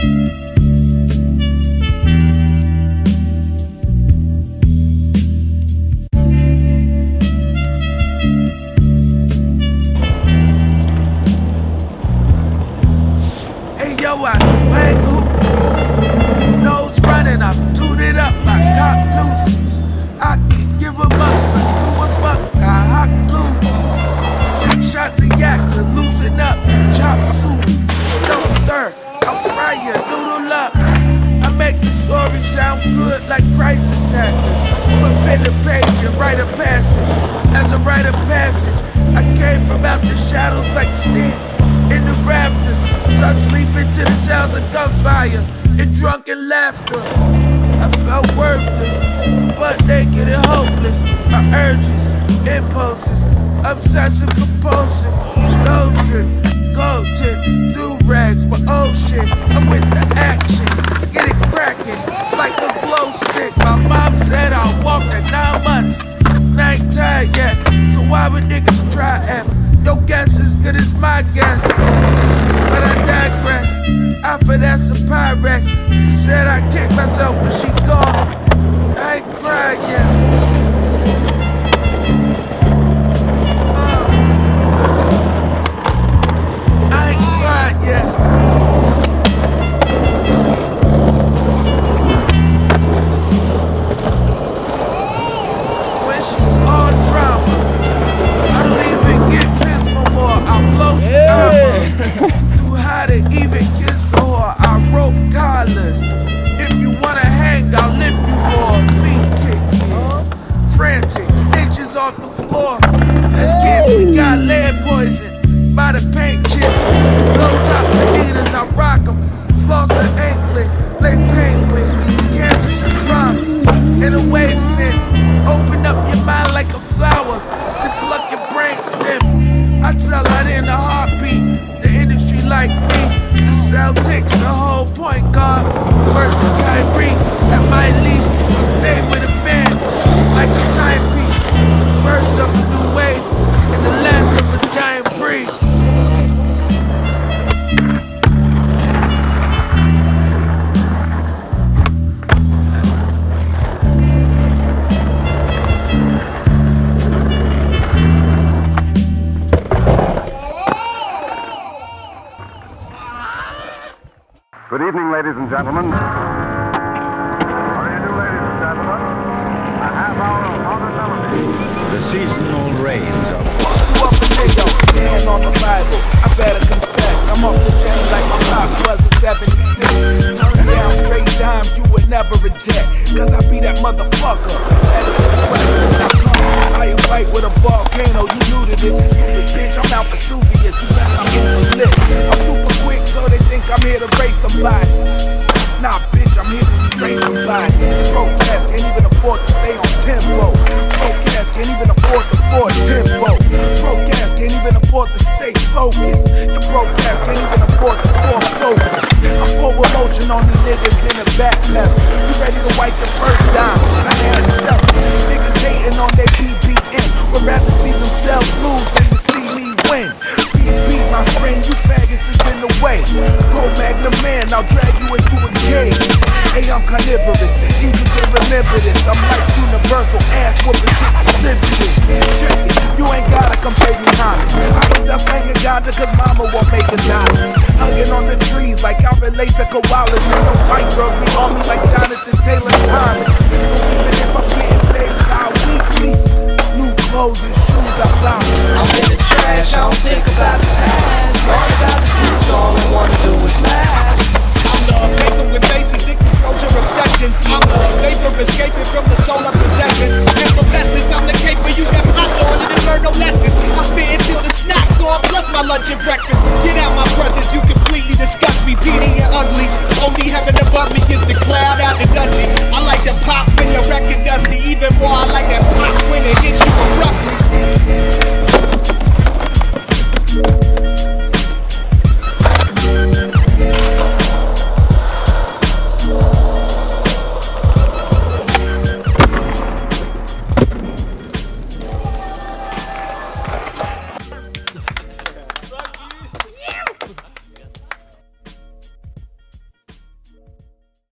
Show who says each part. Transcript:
Speaker 1: Yo, I swag hoopies, nose running, I'm tooted up, my cock loosies. I can give 'em up for $2 I hot loosies. 10 shots of yak to loosen up, chop suey. Don't stir, I'll fry you, noodle up. I make the story sound good like crisis actors. Put pen to page and write a passage. As a rite of passage, I came from out the shadows like Sting in the rafters. Plus sleeping to the sounds of gunfire and drunken laughter. I felt worthless, but naked and hopeless. My urges, impulses, obsessive compulsive, lotion, golden, do-rags, but oh shit, I'm with the action. Get it cracking like a glow stick. My mom said I'll walk at 9 months. And I ain't tired yet, so why would niggas try F? Your guess as good as my guess. But I digress, I finesse a Pyrex. She said I kicked myself when she gone. I ain't cried yet. I ain't cried yet. When she all drama, I don't even get pissed no more. I blow sky. Too high to even kiss the whore. I rope collars. If you wanna hang, I'll lift you more. Feet kicking, frantic, inches off the floor. As kids, we got lead poison by the paint chips. Low top adidas, I rock them. Floss the anklet, lay paint with canvas and drums. In a wave scent, open up your mind like a flower. Then pluck your brain stem. I tell her in a heartbeat. The industry like me, the Celtics, the whole point guard. Word to Kyrie, at my least, I stay with a band like a timepiece. The first of a new wave, and the last of a dying breed.
Speaker 2: Good evening, ladies and gentlemen. What do you do, ladies and gentlemen? A half hour of modern melody.
Speaker 3: The seasonal rains are...
Speaker 1: You up a nigga, stand on the Bible. I better confess, I'm off the chain like my pop was in 76. Turn down straight dimes you would never reject. Cause I be that motherfucker. I fight with a volcano, you new to this, you stupid bitch. I'm out Vesuvius, you better not get lit. I'm super quick, so they think I'm here to race somebody. Nah, bitch, I'm here to erase somebody. Broke ass can't even afford to stay on tempo. Broke ass can't even afford to afford tempo. Broke ass can't even afford to stay focused. Your broke ass can't even afford to afford focus. I'm full emotion on these niggas in the back pedal. You ready to wipe the first dime? I had a seven. Niggas hating on their BBN. Would rather see themselves lose than to see me win. Beat, my friend, you faggots is in the way. Pro-Magnum man, I'll drag you into a cage. Hey, I'm carnivorous, need you to remember this. I'm like universal ass whooping shit distributed. Check it, you ain't gotta come pay me homage. I was out slanging ganja cause mama won't make $1. Hugging on the trees like I relate to koalas. And the white girls be on me like Jonathan Taylor Thomas.